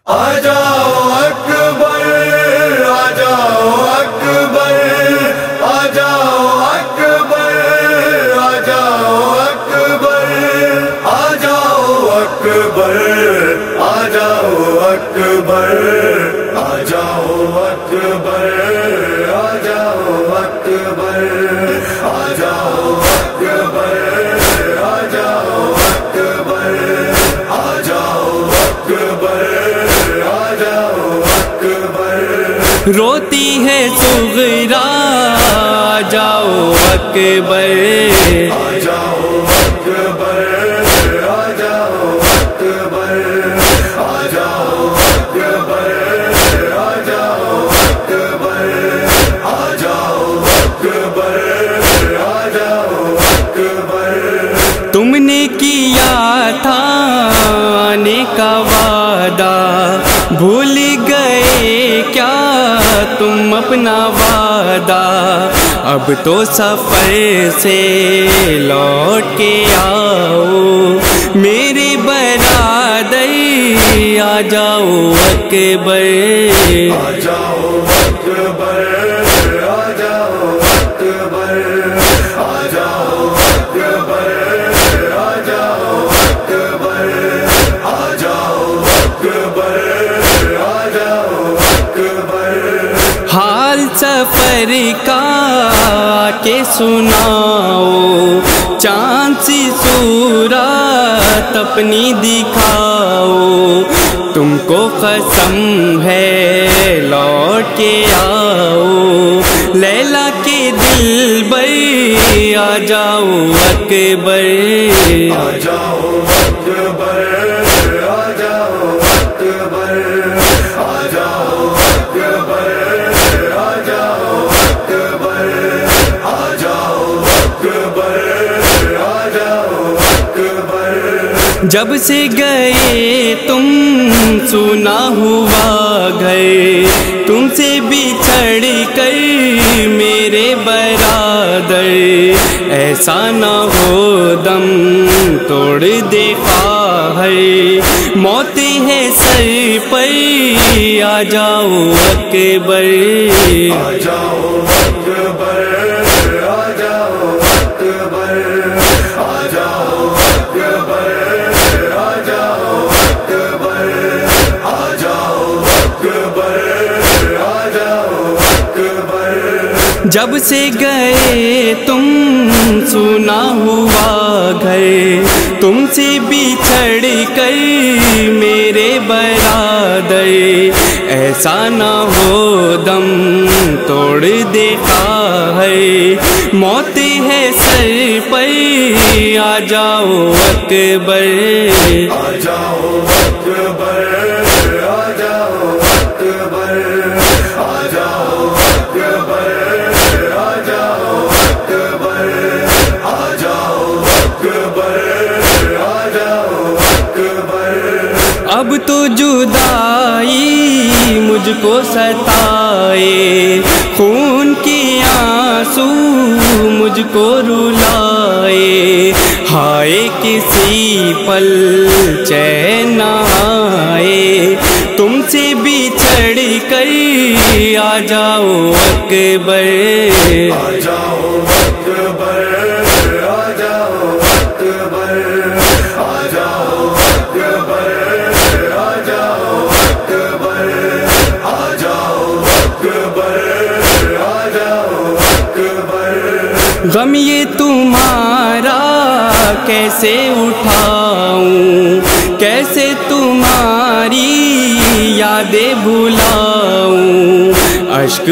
آجاؤ اکبر آجاؤ اکبر آجاؤ اکبر آجاؤ اکبر آجاؤ اکبر آجاؤ اکبر آجاؤ اکبر آجاؤ اکبر آجاؤ اکبر آجاؤ اکبر آجاؤ اکبر روتی ہے صغرا آجاؤ اکبر آجاؤ اکبر آجاؤ اکبر آجاؤ اکبر آجاؤ اکبر آجاؤ اکبر آجاؤ اکبر تم نے کیا تھا آنے کا وعدہ بھول گئے کیا تم اپنا وعدہ اب تو سفر سے لوٹ کے آؤ میرے برادر آجاؤ اکبر آجاؤ اکبر آجاؤ اکبر آجاؤ اکبر آجاؤ اکبر آجاؤ اکبر آجاؤ اکبر حال سفر کا کہ سناؤ چاند سی صورت اپنی دکھاؤ تم کو قسم ہے لوٹ کے آؤ لیلا کے دل بر آجاؤ اکبر آجاؤ اکبر آجاؤ اکبر آجاؤ اکبر آجاؤ اکبر آجاؤ اکبر آجاؤ اکبر جب سے گئے تم سنا ہوا گھر تم سے بچھڑ کر میرے برادر ایسا نہ ہو دم توڑ دے خواہر موت ہے سر پر آجاؤ اکبر آجاؤ اکبر آجاؤ اکبر آجاؤ اکبر آجاؤ اکبر آجاؤ اکبر آجاؤ اکبر جب سے گئے تم سنا ہوا گھر تم سے بچھڑ کر میرے برادر ایسا نہ ہو دم توڑ دے خواہر موت ہے سر پر آجاؤ اکبر آجاؤ اکبر آجاؤ اکبر آجاؤ اکبر آجاؤ اکبر آجاؤ اکبر آجاؤ اکبر اب تو جدائی مجھ کو ستائے خون کے آنسو مجھ کو رلائے ہائے کسی پل چین نہ آئے تم سے بچھڑ کر آجاؤ اکبر آجاؤ اکبر آجاؤ اکبر آجاؤ اکبر آجاؤ اکبر آجاؤ اکبر آجاؤ اکبر غم یہ تمہارا کیسے اٹھاؤں کیسے تمہاری یادیں بھلاؤں اشک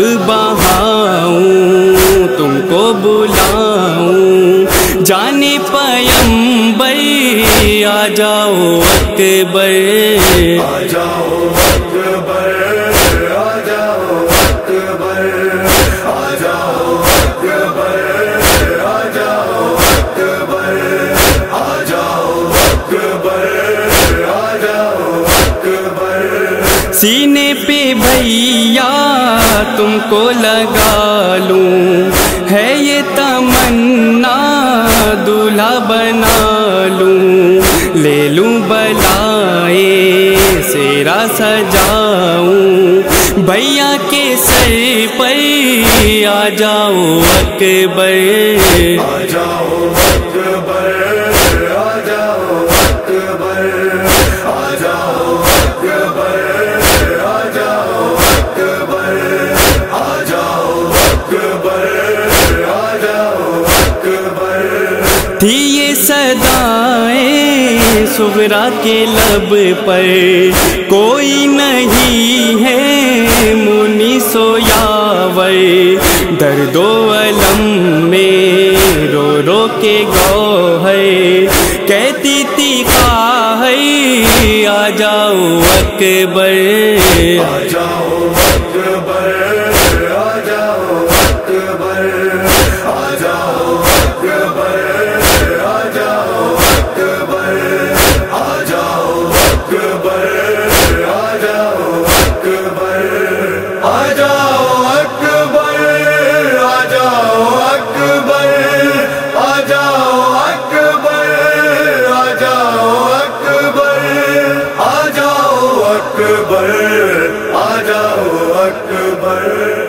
بہاؤں تم کو بلاؤں جانے پیمبر آجاؤ اکبر آجاؤ اکبر آجاؤ اکبر آجاؤ اکبر آجاؤ اکبر آجاؤ اکبر آجاؤ اکبر سینے پہ بھیا تم کو لگا لوں ہے یہ تمنا دولہا بنا لوں لے لوں بلائے سیرا سجاؤں بھیا کے سر پر آ جاؤ اکبر آ جاؤ اکبر آ جاؤ اکبر آ جاؤ اکبر آ جاؤ اکبر آ جاؤ اکبر آ جاؤ اکبر تھی یہ صدائیں صغرا کے لب پر کوئی نہیں ہے مونس و یاور درد و الم میں رو رو کے گوہر کہتی تھی خواہر آ جاؤ اکبر آ جاؤ اکبر آ جاؤ اکبر آ جاؤ اکبر آ جاؤ اکبر آ جاؤ اکبر آ جاؤ اکبر آ جاؤ اکبر آ جاؤ اکبر آ جاؤ اکبر آ جاؤ اکبر آ جاؤ اکبر آ جاؤ اکبر